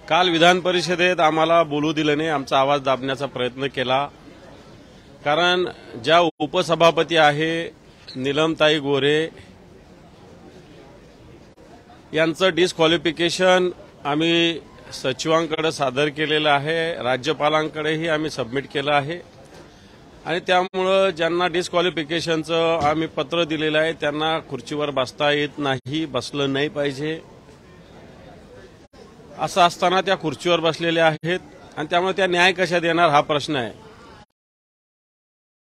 काल विधान परिषदेत आम्हाला बोलू दिलं नाही, आमचा आवाज दाबण्याचा प्रयत्न केला। कारण ज्या उपसभापती आहे नीलमताई गोरे यांचं डिस्क्वालिफिकेशन आम्ही सचिवांकडे सादर केलेलं आहे, राज्यपालांकडेही आम्ही सबमिट केलं आहे आणि त्यामुळे ज्यांना डिस्क्वालिफिकेशनचं आम्ही पत्र दिलेलं आहे त्यांना खुर्चीवर बसता येत नाही, बसलं नाही पाहिजे असं असताना त्या खुर्चीवर बसलेल्या आहेत आणि त्यामुळे त्या न्याय कशा देणार हा प्रश्न आहे।